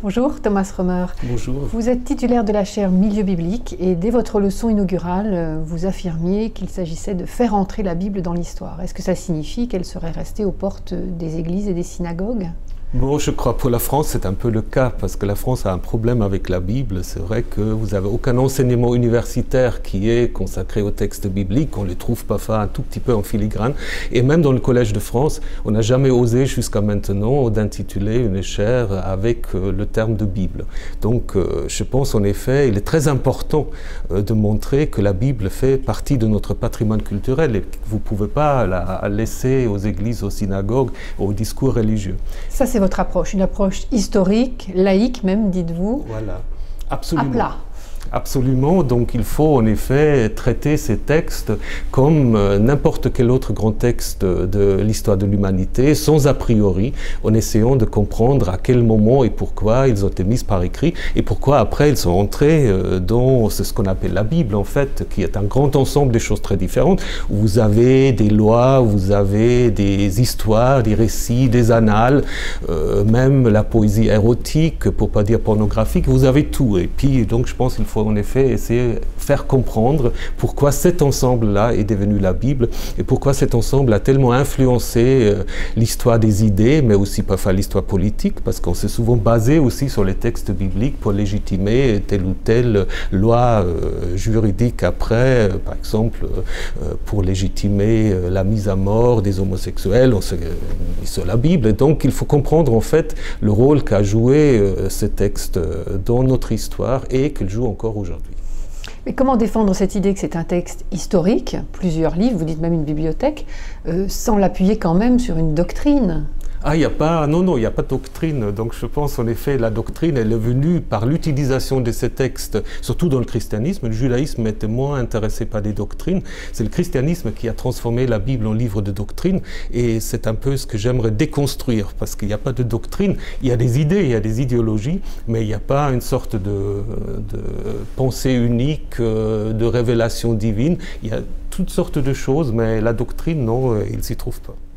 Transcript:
Bonjour Thomas Römer. Bonjour. Vous êtes titulaire de la chaire Milieu biblique et dès votre leçon inaugurale, vous affirmiez qu'il s'agissait de faire entrer la Bible dans l'histoire. Est-ce que ça signifie qu'elle serait restée aux portes des églises et des synagogues ? Bon, je crois pour la France, c'est un peu le cas, parce que la France a un problème avec la Bible. C'est vrai que vous n'avez aucun enseignement universitaire qui est consacré au texte biblique. On ne les trouve parfois un tout petit peu en filigrane. Et même dans le Collège de France, on n'a jamais osé jusqu'à maintenant d'intituler une chaire avec le terme de Bible. Donc, je pense en effet, il est très important de montrer que la Bible fait partie de notre patrimoine culturel et que vous ne pouvez pas la laisser aux églises, aux synagogues, aux discours religieux. Ça, c'est votre approche, une approche historique, laïque même, dites-vous. Voilà, absolument. À plat. Absolument, donc il faut en effet traiter ces textes comme n'importe quel autre grand texte de l'histoire de l'humanité, sans a priori, en essayant de comprendre à quel moment et pourquoi ils ont été mis par écrit et pourquoi après ils sont entrés dans ce qu'on appelle la Bible en fait, qui est un grand ensemble de choses très différentes, où vous avez des lois, vous avez des histoires, des récits, des annales, même la poésie érotique, pour pas dire pornographique, vous avez tout. Et puis donc je pense qu'il faut en effet essayer de faire comprendre pourquoi cet ensemble-là est devenu la Bible et pourquoi cet ensemble a tellement influencé l'histoire des idées, mais aussi parfois l'histoire politique, parce qu'on s'est souvent basé aussi sur les textes bibliques pour légitimer telle ou telle loi juridique après, par exemple pour légitimer la mise à mort des homosexuels, on s'est mis sur la Bible. Et donc il faut comprendre en fait le rôle qu'a joué ce texte dans notre histoire et qu'il joue encore aujourd'hui. Mais comment défendre cette idée que c'est un texte historique, plusieurs livres, vous dites même une bibliothèque, sans l'appuyer quand même sur une doctrine ? Ah, il n'y a pas, non, il n'y a pas de doctrine. Donc je pense en effet la doctrine, elle est venue par l'utilisation de ces textes, surtout dans le christianisme. Le judaïsme était moins intéressé par des doctrines. C'est le christianisme qui a transformé la Bible en livre de doctrine. Et c'est un peu ce que j'aimerais déconstruire, parce qu'il n'y a pas de doctrine. Il y a des idées, il y a des idéologies, mais il n'y a pas une sorte de pensée unique, de révélation divine. Il y a toutes sortes de choses, mais la doctrine, non, il ne s'y trouve pas.